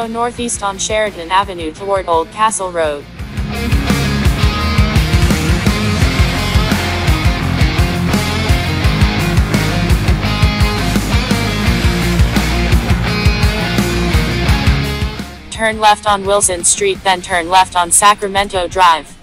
Go northeast on Sheridan Avenue toward Old Castle Road. Turn left on Wilson Street, then turn left on Sacramento Drive.